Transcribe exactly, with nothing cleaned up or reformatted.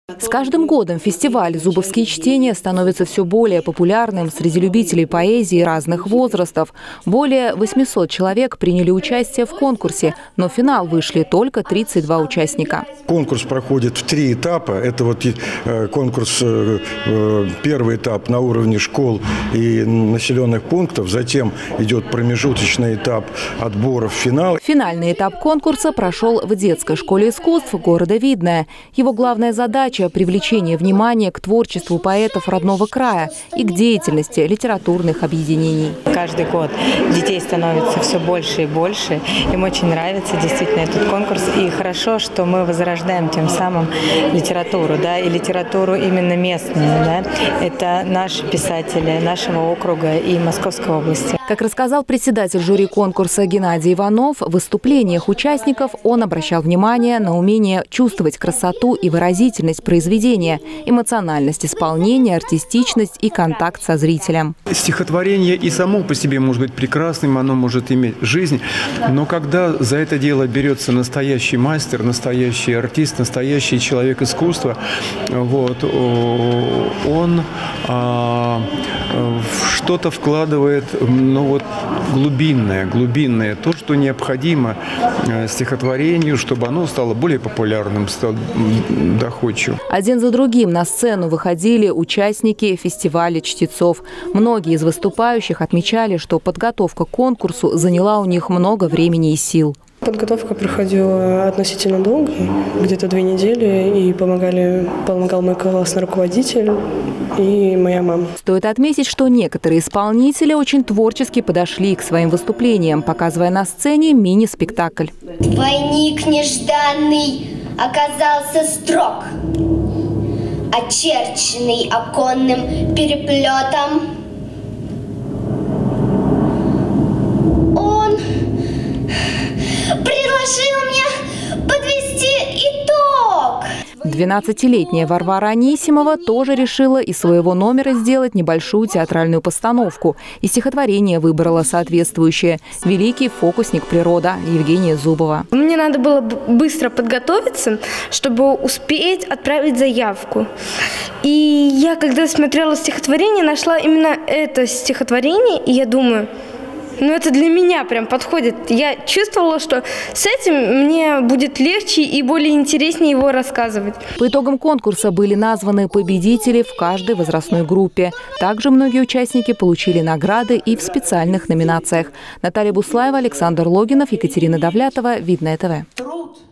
С каждым годом фестиваль «Зубовские чтения» становится все более популярным среди любителей поэзии разных возрастов. Более восьмисот человек приняли участие в конкурсе, но в финал вышли только тридцать два участника. Конкурс проходит в три этапа. Это вот конкурс, первый этап на уровне школ и населенных пунктов. Затем идет промежуточный этап отбора в финал. Финальный этап конкурса прошел в детской школе искусств города Видное. Его главная задача – привлечение внимания к творчеству поэтов родного края и к деятельности литературных объединений. Каждый год детей становится все больше и больше. Им очень нравится действительно этот конкурс. И хорошо, что мы возрождаем тем самым литературу, да, и литературу именно местную. Да. Это наши писатели нашего округа и Московской области. Как рассказал председатель жюри конкурса Геннадий Иванов, в выступлениях участников он обращал внимание на умение чувствовать красоту и выразительность произведения, эмоциональность исполнения, артистичность и контакт со зрителем. Стихотворение и само по себе может быть прекрасным, оно может иметь жизнь, но когда за это дело берется настоящий мастер, настоящий артист, настоящий человек искусства, вот, он а, что-то вкладывает, ну вот, глубинное, глубинное, то, что необходимо стихотворению, чтобы оно стало более популярным, стало доходчивым. Один за другим на сцену выходили участники фестиваля чтецов. Многие из выступающих отмечали, что подготовка к конкурсу заняла у них много времени и сил. Подготовка проходила относительно долго, где-то две недели, и помогали, помогал мой классный руководитель и моя мама. Стоит отметить, что некоторые исполнители очень творчески подошли к своим выступлениям, показывая на сцене мини-спектакль. Двойник нежданный оказался строг, очерченный оконным переплетом. Он предложил мне подвести итог. двенадцатилетняя Варвара Анисимова тоже решила из своего номера сделать небольшую театральную постановку. И стихотворение выбрала соответствующее – «Великий фокусник природа» Евгения Зубова. Мне надо было быстро подготовиться, чтобы успеть отправить заявку. И я, когда смотрела стихотворение, нашла именно это стихотворение, и я думаю... Ну, это для меня прям подходит. Я чувствовала, что с этим мне будет легче и более интереснее его рассказывать. По итогам конкурса были названы победители в каждой возрастной группе. Также многие участники получили награды и в специальных номинациях. Наталья Буслаева, Александр Логинов, Екатерина Давлятова, Видное ТВ.